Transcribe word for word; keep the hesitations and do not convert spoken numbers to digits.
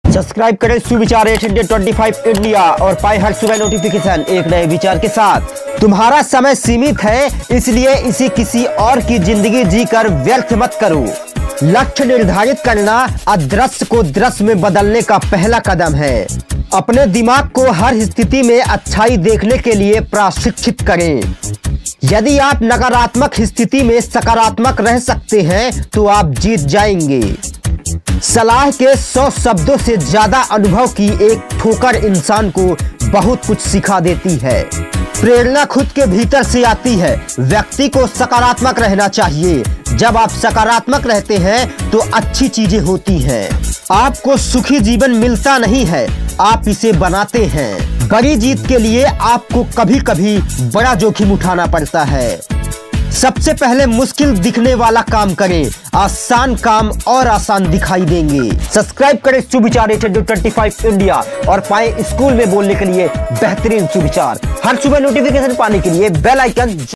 Subscribe करें सुविचार आठ सौ पच्चीस इंडिया और पाए हर सुबह नोटिफिकेशन एक नए विचार के साथ। तुम्हारा समय सीमित है, इसलिए इसे किसी और की जिंदगी जीकर व्यर्थ मत करो। लक्ष्य निर्धारित करना अदृश्य को दृश्य में बदलने का पहला कदम है। अपने दिमाग को हर स्थिति में अच्छाई देखने के लिए प्रशिक्षित करें। यदि आप नकारात्मक स्थिति में सकारात्मक रह सकते हैं तो आप जीत जाएंगे। सलाह के सौ शब्दों से ज्यादा अनुभव की एक ठोकर इंसान को बहुत कुछ सिखा देती है। प्रेरणा खुद के भीतर से आती है। व्यक्ति को सकारात्मक रहना चाहिए। जब आप सकारात्मक रहते हैं तो अच्छी चीजें होती हैं। आपको सुखी जीवन मिलता नहीं है, आप इसे बनाते हैं। बड़ी जीत के लिए आपको कभी कभी बड़ा जोखिम उठाना पड़ता है। सबसे पहले मुश्किल दिखने वाला काम करें, आसान काम और आसान दिखाई देंगे। सब्सक्राइब करें सुविचार आठ सौ पच्चीस इंडिया और पाए स्कूल में बोलने के लिए बेहतरीन सुविचार। हर सुबह नोटिफिकेशन पाने के लिए बेल आइकन